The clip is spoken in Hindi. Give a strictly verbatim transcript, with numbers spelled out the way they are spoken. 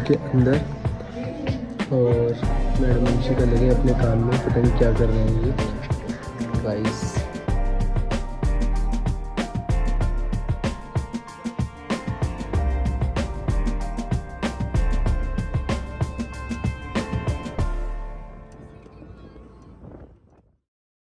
के अंदर और मैडम अंशिका लगे अपने काम में, पता नहीं क्या कर रहे हैं ये गाइस।